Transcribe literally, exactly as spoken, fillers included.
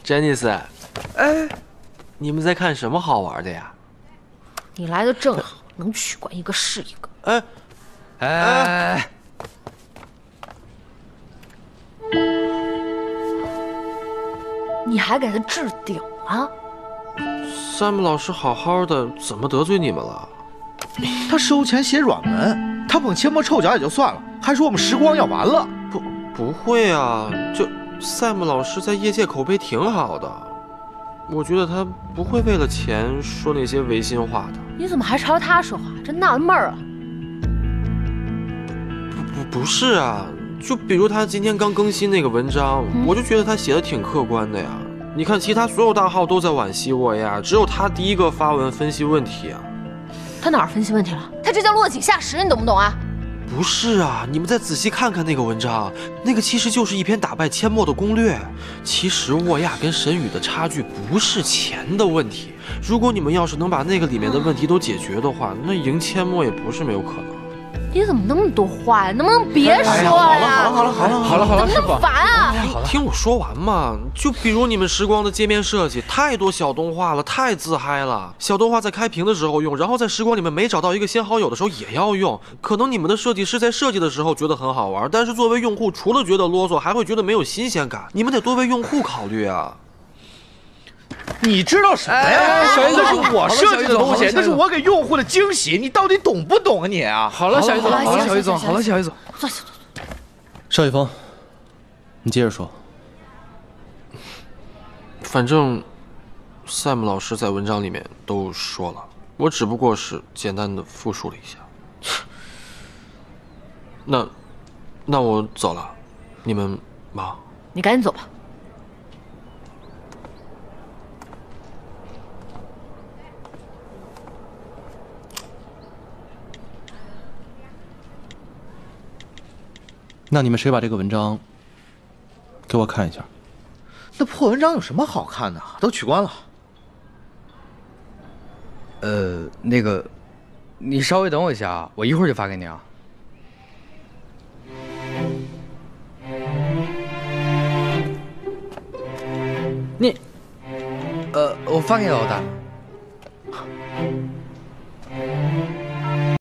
珍妮斯， 哎， 你们在看什么好玩的呀？ 你来的正好，能取关一个是一个。 哎， 哎， 你还给他置顶啊？ 山姆老师好好的，怎么得罪你们了？ 他收钱写软文，他捧切莫臭脚也就算了，还说我们时光要完了。 不，不会啊，就赛姆老师在业界口碑挺好的，我觉得他不会为了钱说那些违心话的。 你怎么还朝他说话？真纳闷儿啊！ 不不不是啊，就比如他今天刚更新那个文章，嗯、我就觉得他写的挺客观的呀。你看，其他所有大号都在惋惜我呀，只有他第一个发文分析问题啊。 他哪儿分析问题了？他这叫落井下石，你懂不懂啊？ 不是啊，你们再仔细看看那个文章，那个其实就是一篇打败阡陌的攻略。其实沃亚跟神宇的差距不是钱的问题，如果你们要是能把那个里面的问题都解决的话，那赢阡陌也不是没有可能。 你怎么那么多话呀？能不能别说了呀？ 好了好了好了好了好了， 怎么那么烦啊？ 听我说完嘛，就比如你们时光的界面设计，太多小动画了，太自嗨了。小动画在开屏的时候用，然后在时光里面没找到一个新好友的时候也要用。可能你们的设计师在设计的时候觉得很好玩，但是作为用户，除了觉得啰嗦，还会觉得没有新鲜感。你们得多为用户考虑啊。 你知道什么呀？ 小叶总， 那是我设计的东西，那是我给用户的惊喜，你到底懂不懂啊你啊？ 好了，小叶总，好了，小叶总，好了，小叶总， 坐下，坐下。 邵一峰，你接着说。 反正，赛姆老师在文章里面都说了，我只不过是简单的复述了一下。那，那我走了，你们忙。 你赶紧走吧。 那你们谁把这个文章给我看一下？ 那破文章有什么好看的？都取关了。 呃，那个，你稍微等我一下啊，我一会儿就发给你啊。你，呃，我发给老大。